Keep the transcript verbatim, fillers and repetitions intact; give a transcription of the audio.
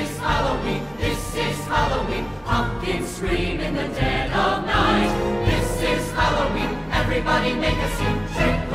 is Halloween, this is Halloween. Pumpkins scream in the dead of night. This is Halloween, everybody make a scene. Trick